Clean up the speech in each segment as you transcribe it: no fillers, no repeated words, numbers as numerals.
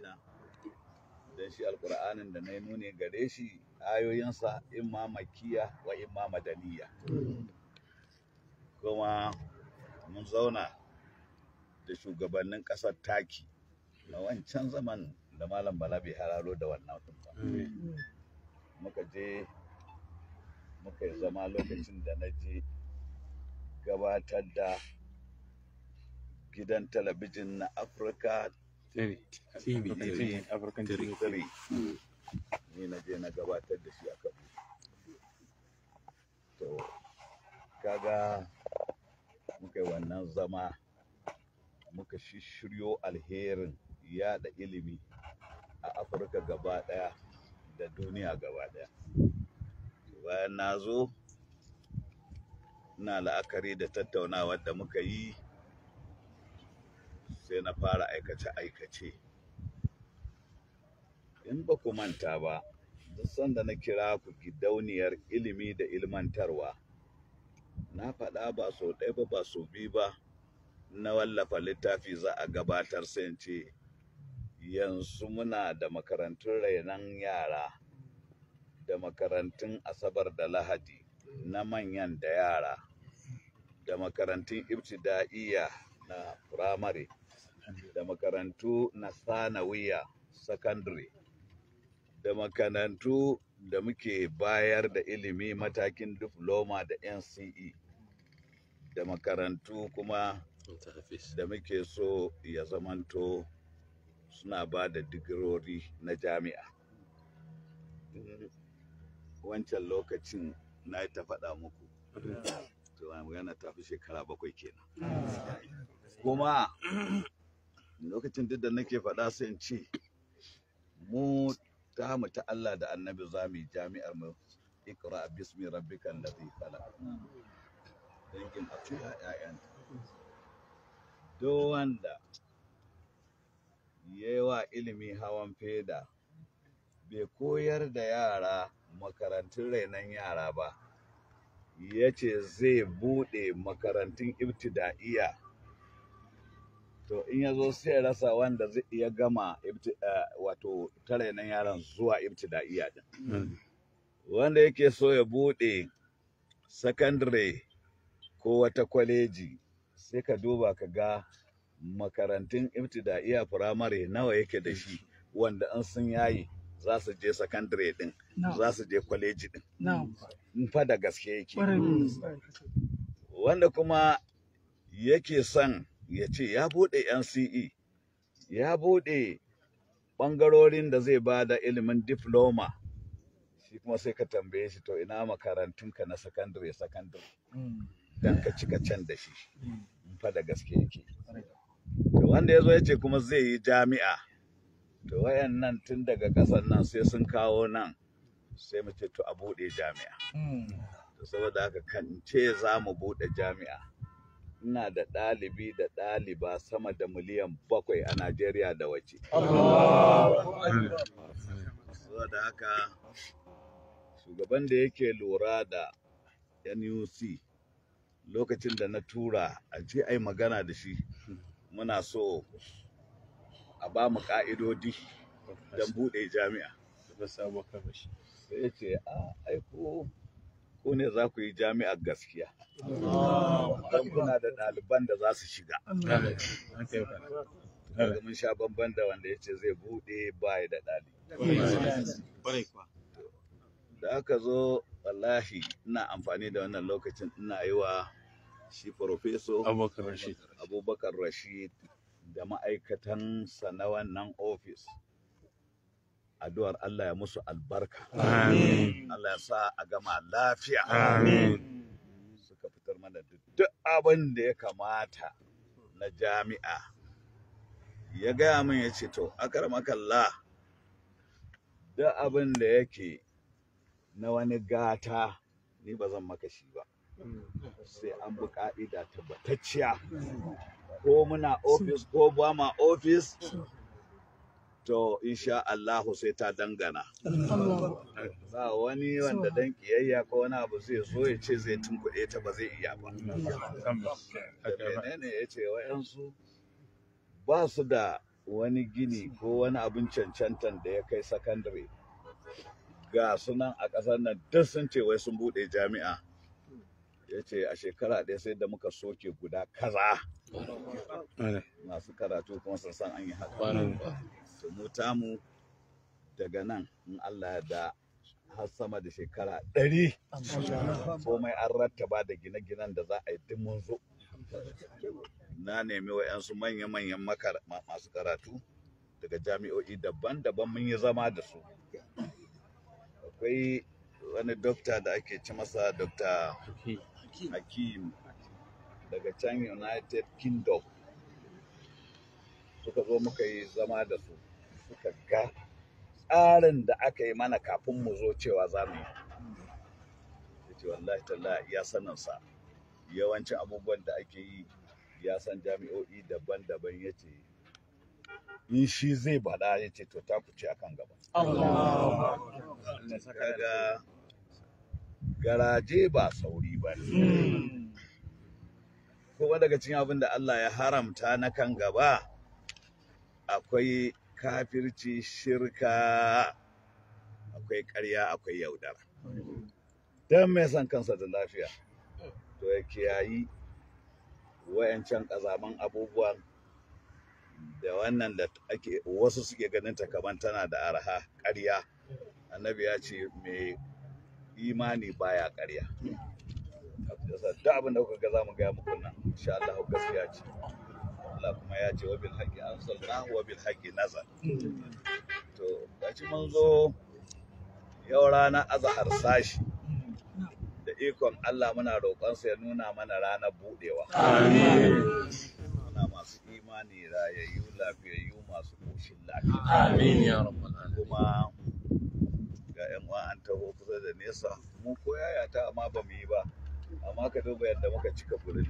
na don shi alƙur'anin da na yi nuni gare shi ayoyinsa imma makiya wa imma madaniya. Kuma mun zauna da shugabannin ƙasar taki na wancan zaman da Malam Bala bai hararo da wannan ba. Muka je muka yi zama lokacin da na je gabatar da gidan talabijin na Africa TV African TV. Ni na je na gabatar da shi a Kaduna. To kaga muka yi wannan zama muka shiryo alherin yada ilimi a Afirka gaba daya da duniya gaba daya. Bayan na zo ina la'akari da tattaunawar da muka yi sai na fara aikace-aikace. In ba ku manta ba, duk sanda na kira ku gidauniyar ilimi da ilmantarwa, na faɗa ba sau ɗaya ba ba sau biyu ba, na wallafa littafi za a gabatar sai ce yanzu muna da makarantun rainon yara da makarantun asabar da lahadi na manyan da yara da makarantun ibtida'iyya na firamare da makarantu na sanawiya secondary da makarantu da muke bayar da ilimi matakin diploma da NCE da makarantu kuma da muke so ya zamanto suna ba da digirori na jami'a. Wancan lokacin na yi ta faɗa muku, to magana ta fi shekara 7 kenan. Kuma lokacin duk da nake faɗa sai in ce mu ta Allah da annabi za mu yi jami'ar mu Iqra bismi rabbikal ladhi khalaq. Dangin akuya ƴaƴan duk wanda yayi wa ilimi hawan feda bai koyar da yara makarantun rainon yara ba, yace zai bude makarantun ibtida'iyya, to in ya zo sai rasa wanda zai iya gama wato ta rainon yaran zuwa ibtida'iyya din. Wanda yake so ya bude secondary ko wata kwaleji sai ka duba ka ga makarantun ibtida'iyya firamare nawa yake da shi, wanda in sun yayi za su je secondary din, za su je kwaleji din. In fa da gaske yake. Wanda kuma yake son ya ce ya bude NCE, ya bude bangarorin da zai bada ilimin diploma, shi kuma sai ka tambaye shi to ina makarantunka na secondary dan ka cika can da shi. In fa da gaske yake. To wanda ya zo ya ce kuma zai yi jami'a, to wayannan tun daga ƙasar nan sai sun kawo nan sai mu ce to a buɗe jami'a. To saboda haka kan ce za mu buɗe jami'a, ina da ɗalibi da ɗaliba sama da miliyan 7 a Najeriya da waje. Saboda haka shugaban da yake lura da NUC lokacin da na tura a je ai magana da shi, muna so a ba mu ƙa'idodi don buɗe jami'a. Sai ya ce ai ku ne za ku yi jami'ar gaskiya, don kuna da ɗaliban da za su shiga. Daga mun sha bamban da wanda ya ce zai buɗe baya da ɗalibi. Da aka zo wallahi ina amfani da wannan lokacin ina yi wa shi Profeso Abubakar Rashid da ma'aikatansa na wannan ofis addu'ar Allah ya musu albarka. Amin. Allah ya sa a gama lafiya. Amin. Suka fitar mana duk abin da ya kamata na jami'a. Ya gaya min ya ce to akaramakallah, duk abin da yake na wani gata ni ba zan maka shi ba, sai an bi ka'ida tabbatacciya, ko muna ofis ko ba ma ofis, to insha Allahu sai ta dangana. Ba wani wanda dan kiyayya ko wani abu zai zo ya ce zai tunkuɗe ta, ba zai iya ba. Menene ya ce wa'yansu ba su da wani gini ko wani abin cancantan da ya kai sakandare ga sunan a ƙasar nan duk sun ce wai sun buɗe jami'a. Ya ce a shekara ɗaya sai da muka soke guda kaza masu karatu kuma sun san an yi haka. To mu tamu daga nan in Allah ya da har sama da shekara 100 komai an rattaba da gine-ginen da za a yi duk mun zo. Na nemi wa'yansu manya-manyan masu karatu daga jami'o'i daban-daban mun yi zama da su. Akwai wani dokta da ake ci masa Dr. Hakim daga can United Kingdom, suka zo muka yi zama da su, suka ga tsarin da aka yi mana kafin mu zo cewa za mu yi. Ya ce wallahi tallahi ya saninsa yawancin abubuwan da ake yi ya san jami'o'i daban-daban. Ya ce in shi zai bada, ya ce to ta ku ce akan gaba. Kaga garaje ba sauri ba ne. Kuma daga cikin abin da Allah ya haramta na kan gaba akwai kafirci, shirka, akwai ƙarya, akwai yaudara. Don mai san kansa da lafiya to ya kiyayi wayancan ƙazaman abubuwan da wannan da ake wasu suke ganin ta kaman tana da arha. Ƙarya, annabi ya ce mai imani baya ƙarya. Duk abin da kuka ga za mu gaya muku nan insha Allah gaskiya ce. Allah kuma ya ce wa bil haqqi anzalnahu wa bil haqqi nazal. To gashi mun zo yau ranar azhar sashi da ikon Allah muna roƙonsa ya nuna mana ranar buɗewa. Amin. Muna masu imani, rayayyu, lafiyayyu, masu ƙoshin lafiya. Amin ya rabbal alamin. Kuma ga ƴan uwa an taho kusa da nesa, mu ko yayata amma ba mu yi ba, amma ka duba yadda muka cika gurin.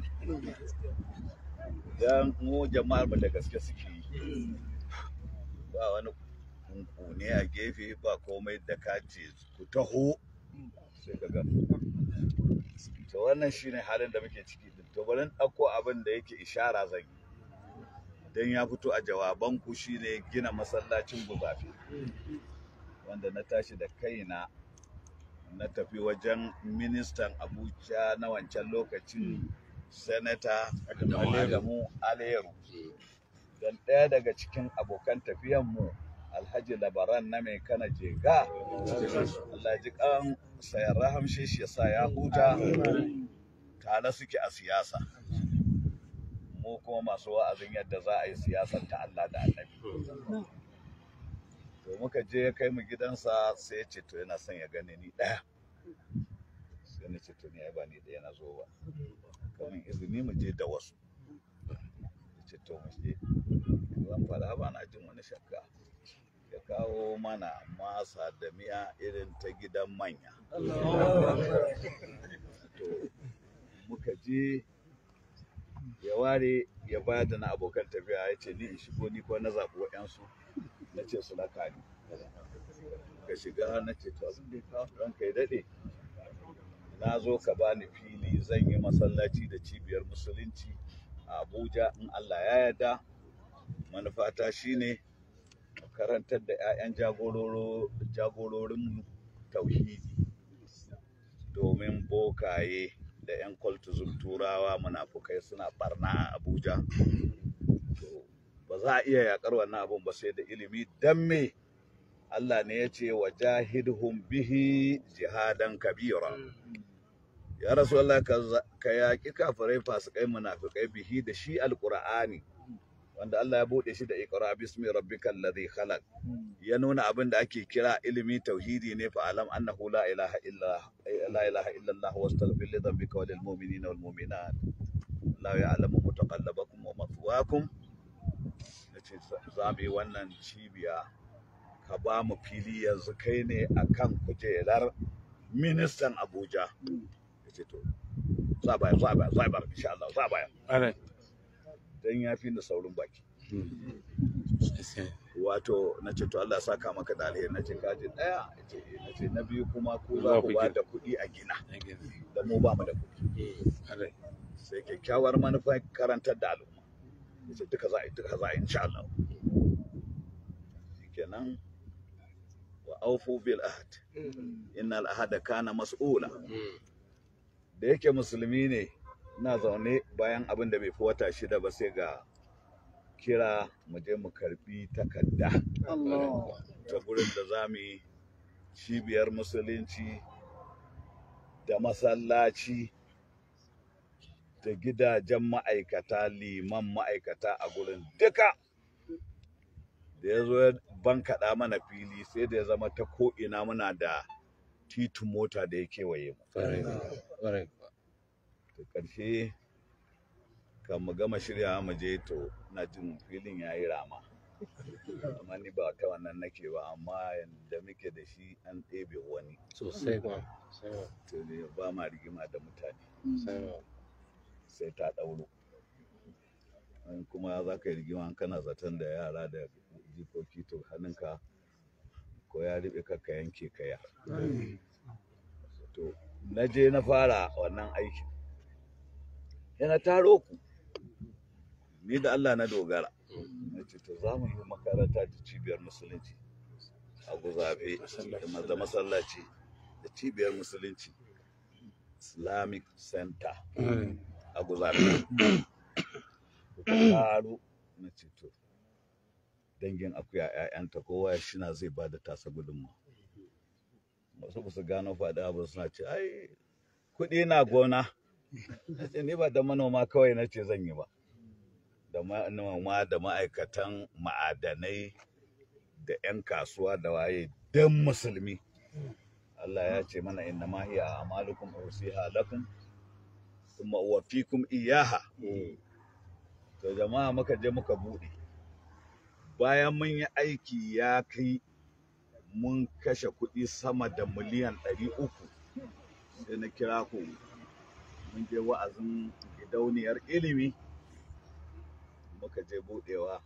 Dan mu jama'ar mu da gaske suke yi, ba wani kunkune a gefe, ba komai da ka ce ku taho sai ka ga. To wannan shine halin da muke ciki. To bari in ɗauko abin da yake ishara zan yi, dan ya fito a jawabanku, shine gina masallacin Guzafe, wanda na tashi da kaina na tafi wajen ministan Abuja na wancan lokacin, Senator Adamu Aleru, don ɗaya daga cikin abokan tafiyanmu Alhaji Labaran na mai kana jega, Allah ji kan sayar rahamshe shi yasa ya huta, tare suke a siyasa, mu kuma masu wa'azin yadda za a yi siyasar ta Allah da Annabi. To muka je ya kai mu gidansa, sai ya ce to yana son ya gane ni ɗaya. Sai na ce to ni ai ba ni ɗaya na zo ba, kamar izini mu je da wasu. Ya ce to mu je. Zan fara ba na jin wani shakka. Ya kawo mana masa da miya irin ta gidan manya. To muka je, ya ware ya bayar da na abokan tafiya, ya ce ni in shigo, ni ko na zaɓi waɗansu na ce su raka ni. Ka shiga, na ce to abin da ya kawo ranka ya daɗe, na zo ka bani fili zan yi masallaci da cibiyar musulunci a Abuja in Allah ya yarda. Manufata shine karantar da 'ya'yan jagororin tauhidi, domin bokaye da 'yan kultuzum turawa munafukai suna barna a Abuja. To ba za a iya yakar wannan abun ba sai da ilimi. Dan me? Allah ne ya ce wa jahidhum bihi jihadan kabira. Ya Rasulullah, ka yaƙi kafirai, fasikai, munafikai bihi da shi alqur'ani, wanda Allah ya bude shi da iqra bismi rabbikal ladhi khalaq. Ya nuna abin da ake kira ilimi tauhidi ne, fa alam annahu la ilaha illa Allah wastaghfir li dhanbika wa lil mu'minina wal mu'minat. La ya'lamu mutaqallabakum wa mathwaakum. Nace za mu yi wannan cibiya, ka ba mu fili yanzu, kai ne akan kujerar ministan Abuja. Yace to za bayar insha Allah, za bayar. Dan ya fi ni saurin baki. Wato na ce to Allah ya saka maka da alheri. Na ce kaji ɗaya, na ce na biyu kuma ko za ku ba da kuɗi a gina, da mu ba mu da kuɗi. Sai kyakkyawar manufa karantar da al'umma. Ya ce duka za a yi insha Allah. kenan wa aufu bil ahd innal ahda kana mas'ula. Da yake musulmi ne, ina zaune bayan abin da bai fi wata 6 ba sai ga kira mu je mu karbi takarda ta gurin da za mu yi cibiyar musulunci da masallaci da gidajen ma'aikata, liman ma'aikata a gurin duka. Da ya zo ya bankaɗa mana fili sai da ya zama ta ko'ina muna da titin mota da ya kewaye mu. Da ƙarshe kan mu gama shirya mu je, to na jin filin ya yi rama, amma ni ba ta wannan nake ba, amma yadda muke da shi an ɗebe wani sosai to ne ba ma rigima da mutane sai ta ɗauro. Kuma za ka yi rigima kana zaton da yara da jikoki, to hannunka ko ya riɓe ka yanke kaya. To na je na fara wannan aikin, yana taro ku, ni da Allah na dogara. Na ce to za mu yi makaranta da cibiyar musulunci a Guzafe da masallaci da cibiyar musulunci Islamic Center a Guzafe. Taro na ce to dangin akuya 'ya'yanta kowa shina zai ba da tasa gudunmu. Wasu ba su gano faɗa abu suna ce ai kuɗi na gona. Na ce ni ba da manoma kawai na ce zan yi ba, da manoma da ma'aikatan ma'adanai da 'yan kasuwa da waye dan musulmi. Allah ya ce mana inna ma hiya a'malukum usiha lakum thumma uwaffikum iyyaha. To jama'a muka je muka buɗe, bayan mun yi aiki ya kai mun kashe kuɗi sama da miliyan 300, sai na kira ku mun je wa'azin gidauniyar ilimi, muka je buɗewa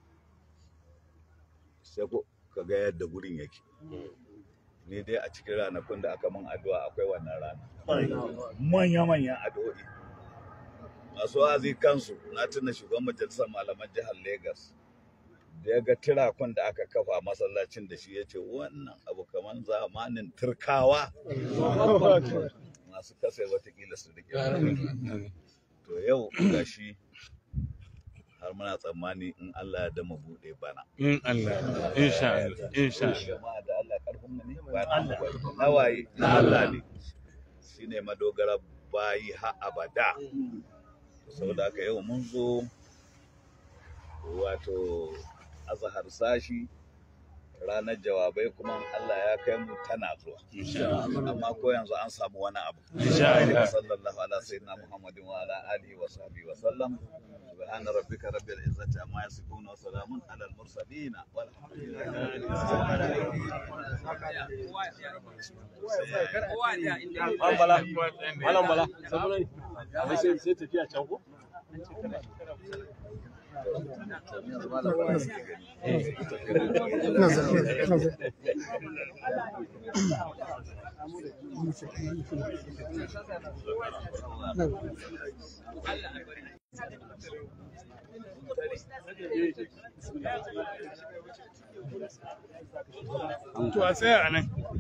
sai ka ga yadda gurin yake. Ni dai a cikin ranakun da aka min addu'a akwai wannan rana, manya-manyan addu'o'i. Masu wa'azi kansu, na tuna shugaban majalisar malaman jihar Legas da ya ga tirakun da aka kafa masallacin da shi, ya ce wannan abu kamar zamanin Turkawa masu kasa watakila su rike. To yau ga shi har muna tsammani in Allah ya dama buɗe bana. In Allah, insha Allah, insha Allah. Jama'a da Allah karfin mu ne ba na waye, na Allah ne. Shine madogara bayi har abada. Saboda haka yau mun zo wato azahar sashi ranar jawabai, kuma Allah ya kai mu tana zuwa. Amma ko yanzu an samu wani abu. Sallallahu ala sayyidina Muhammadin wa ala alihi wa sahbihi wa sallam. Subhana rabbika rabbil izzati amma yasifun wa salamun ala al mursalin walhamdulillahi To a tsaya a nan.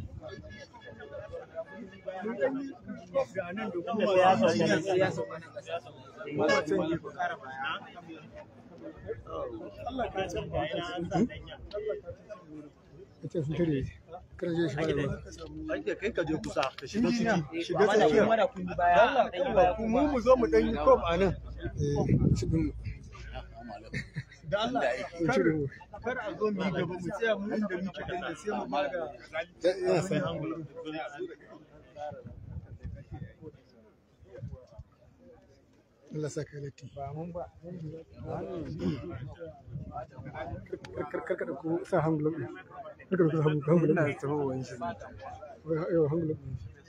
Kai ka je kusa ka shiga ciki, shiga tsakiya. Mu zo mu dan yi kof a nan. Da Allah kar a zo mu yi gaba mu tsaya mu inda muke da sai mu bada sai Allah saka lati ba mun ba kar da ku sa hangulun kar da hangulun na tsaro wani shi yau hangulun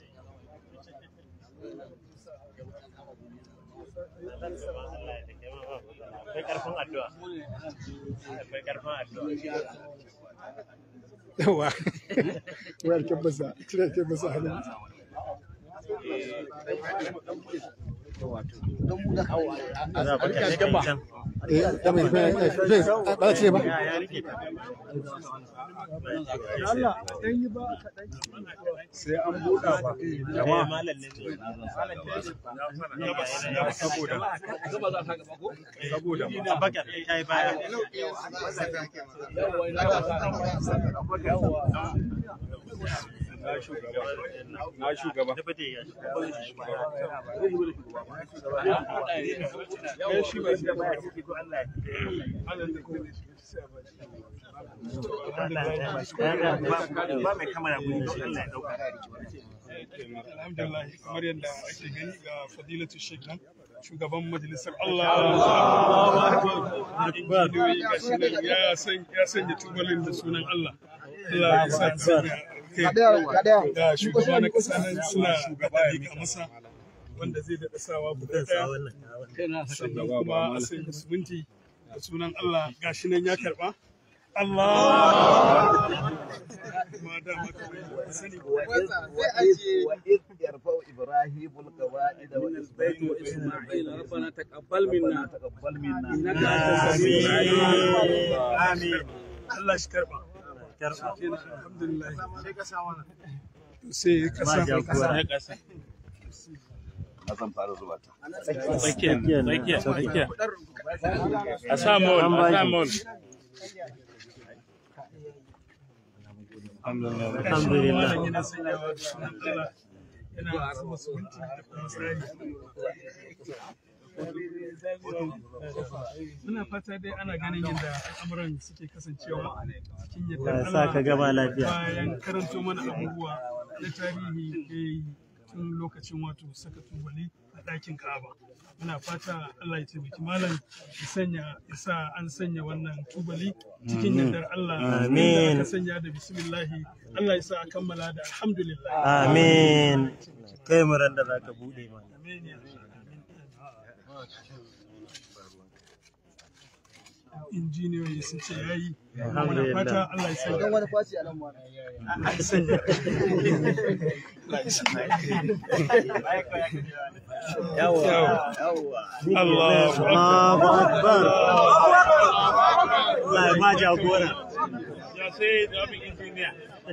akwai karfin addu'a, akwai karfin addu'a. yawa wayar kebasa cire kebasa halin sai an buɗa ba jama'a saboda na shugaba alhamdulillah kamar yadda ake gani ga fadilatu sheikh nan shugaban majalisar Allah ya sanya tubalin da sunan Allah Allah ya sa da shugaba na kasa nan suna shugaba ya masa wanda zai daɗa sawa guda ɗaya sannan kuma a sanya siminti da sunan Allah gashi nan ya karɓa Allah ma da maka sani وإذ يرفع إبراهيم القواعد وإسماعيل ربنا تقبل منا إنك أنت السميع العليم آمين الله يشكرك الحمد لله sai kasa zan fara zuba ta tsakiya a samun alhamdulillah muna fata dai ana ganin yadda al'amuran suke kasancewa cikin yadda sa ka gaba lafiya bayan karanto mana abubuwa na tarihi tun lokacin wato saka tubali a ɗakin Ka'aba. Muna fata Allah ya taimaki malam ya sa an sanya wannan tubali cikin yardar Allah. Amin. Ka sanya da bismillahi Allah ya sa a kammala da alhamdulillah. Amin. Kai mu ran da zaka bude mana. Amin ya injiniyoyi sun ce yayi. Muna fata Allah ya sanya. Dan wani faci a nan ma. Allahu Akbar. Allah ma jagora. Ya sai da abin injiniya.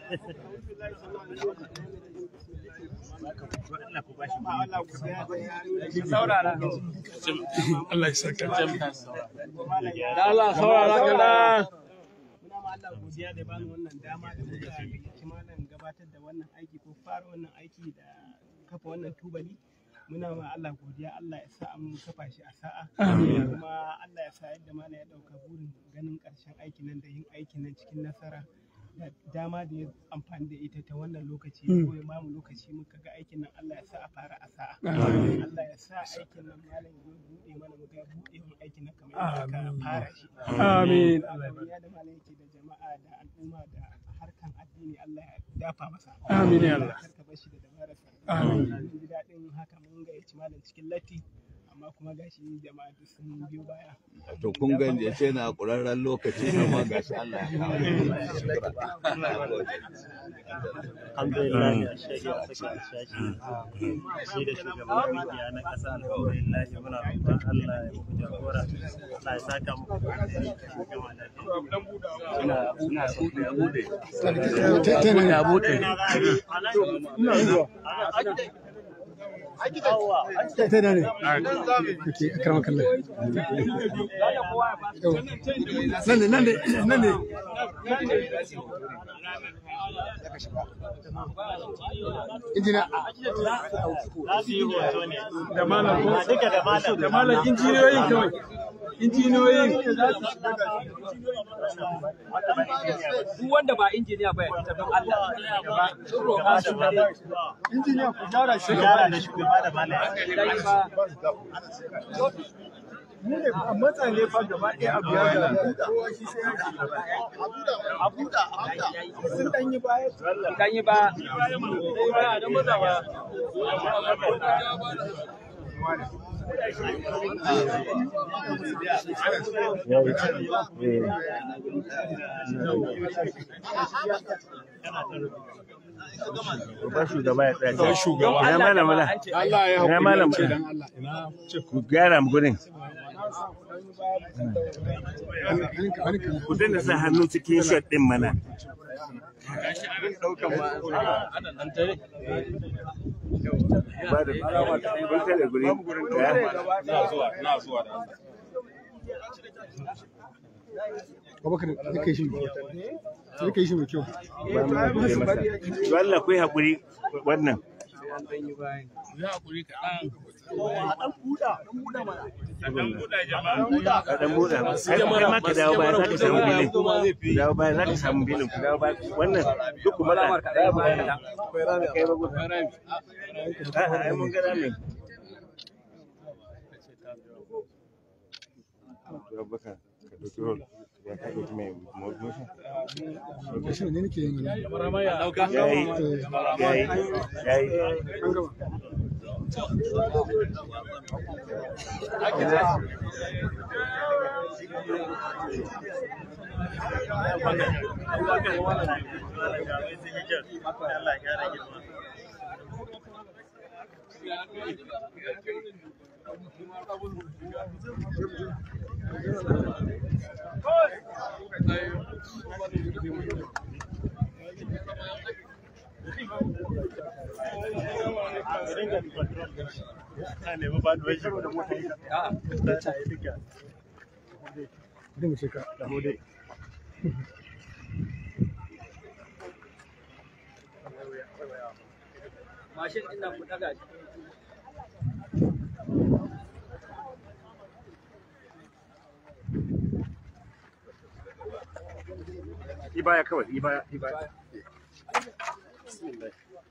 Allah ya saka Allah saurara kada. Allah godiya da bani wannan dama da muka kimanin gabatar da wannan aiki ko fara wannan aiki da kafa wannan tubali. Muna ma Allah godiya, Allah ya sa an kafa shi a sa'a. Kuma Allah ya sa yadda mana ya dauka burin ganin karshen aikin nan da yin aikin nan cikin nasara. Da dama da ya amfani da ita ta wannan lokaci ko ya mamu lokaci muka ga aikin nan Allah ya sa a fara a sa'a. Allah ya sa aikin nan malam ya buɗe mana muka buɗe mun aikin nan kamar yadda aka fara shi. Amin. Ya da malam yake da jama'a da al'umma da harkan addini Allah ya dafa masa. Amin ya Allah. Karka bar shi da dabararsa. Amin. Mun ji daɗin haka mun gayyaci malam cikin latti. Amma kuma gashi jama'a duk sun biyo baya. to kun ganje ce na ƙurarren lokaci amma gashi Allah ya kawo Alhamdulillah ya shege saka shaki. Shi da shugaban media na ƙasa alhamdulillah muna roƙon Allah ya muku jagora. Allah ya saka muku da malam injiniyoyin kawai injiniyoyin Duk wanda ba injiniya ba ya don Allah. injiniya ku gyara shi da shugaba da malami. mu ne a matsale fa gaba ɗaya abu ya ga kowa shi sai a buɗa sun ɗan yi baya Dan yi ba. Ba shugaba ya tsaya. Ba shugaba. Ina malam mala. Allah ya Ina malam haƙuri mala. dan Allah. Ina ce Ku gyara mu gurin. Ku dinga sa hannu cikin shot din mana. Ba da kun tare guri. na zuwa da Allah. Abubakar da kai shi sai kai shi mai kyau. Allah ku yi hakuri wannan. Ya hakuri kaɗan. Ka dan buɗa. Kai ma ka dawo baya za ka samu bilin. Dawo baya za ka samu bilin. Ku dawo baya. Wannan duk kuma da kai ba gudu. A'a mun ga rami. Abubakar ka dauki rol. Ya ka dauki mai motion. Shi ne nake yin Yayi. an gaba. Bari mu sheka da hode. Mashin ɗin nan ku ɗaga shi. Ibaya kawai, ibaya. Bismillah.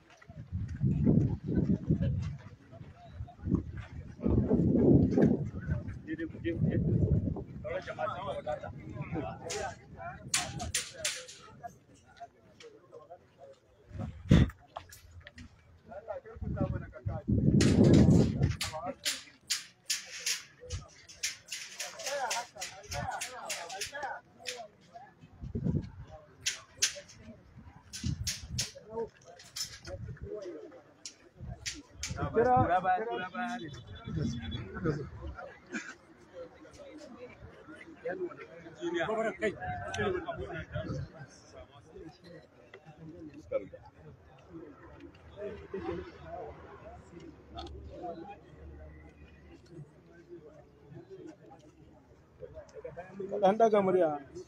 Dan daga murya.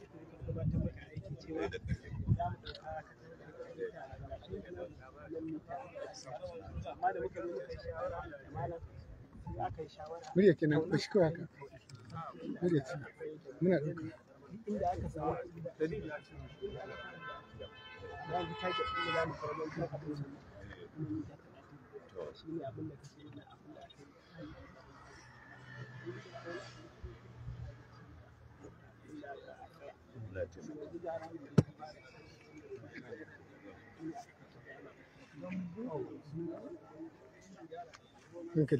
Murya kenan ba shi kawai haka. Murya ce. Muna ɗauka. Inda aka samu dalili za mu take ɗin da mu karɓar da abin shi ne abin da kake yi na abin da ake Hankali.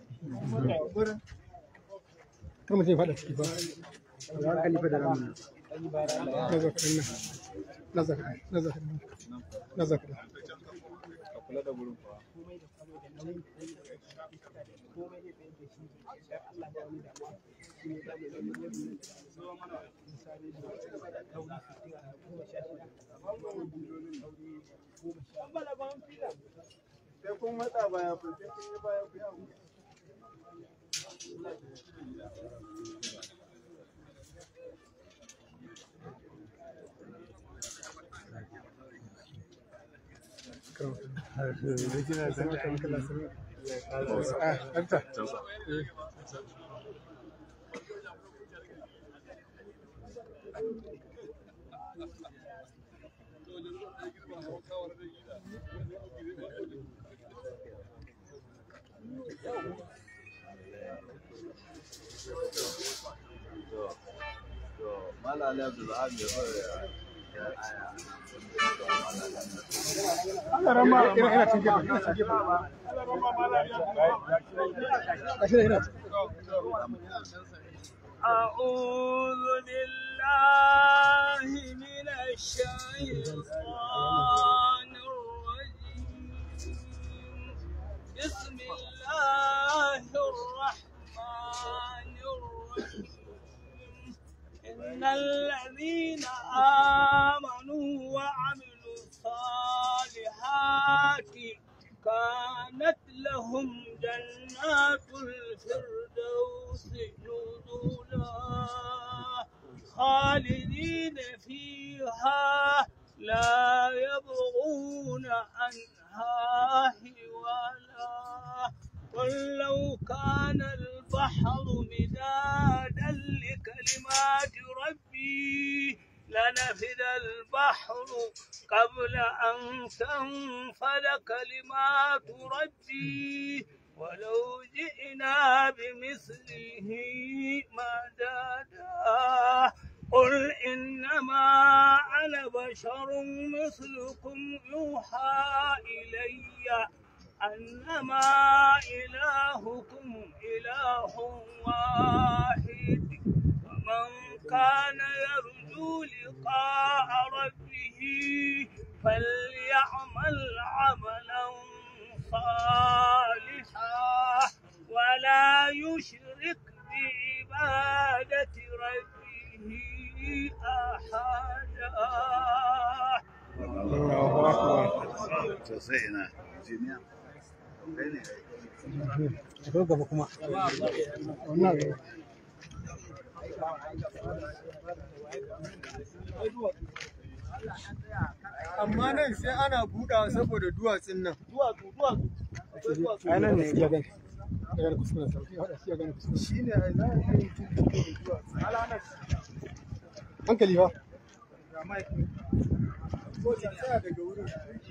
Kar mutum ya faɗa ciki ba. Hankali fa da ramin. Na za ka nan. Na za ka nan. Na za ka nan. Kula da gurin fa. Sai kun matsa baya ku sai kun yi baya ku yawo. Malala Abdulhab ya zo Allah rama ina cin gefe. أعوذ بالله من الشيطان الرجيم إن الذين آمنوا وعملوا الصالحات كانت لهم جنات الفردوس نزلا خالدين فيها لا يبغون عنها حولا قل لو كان البحر مدادا لكلمات ربي لنفد البحر قبل أن تنفد كلمات ربي ولو جئنا بمثله مددا قل إنما أنا بشر مثلكم يوحى إلي أنما إلهكم إله واحد ومن كان يرجو لقاء ربه فليعمل عملا صالحا ولا يشرك بعبادة ربه أحدا. Amma nan sai ana buɗawa saboda duwatsun nan. Anan ne ya gani. Ya gani kuskuren sauki, ya haɗa shi ya gani kuskuren. Shi ne a za a yi duwatsun. Hankali fa. Ko ta tsaya daga wurin.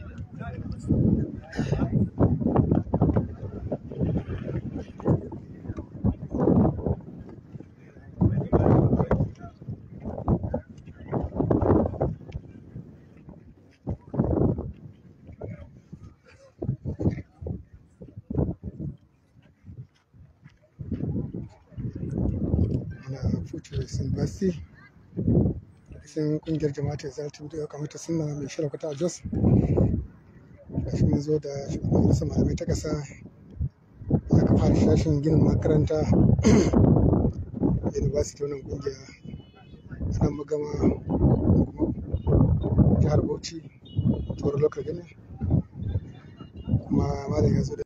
University sun kungiyar jama'ata za ta da kamata suna mai shirya a Jos da shi zo da shugaban majalisar malamai ta kasa ya kafa shashin ginin makaranta university wannan kungiya ana magama jihar Bauchi tsoron local gani kuma malam ya zo da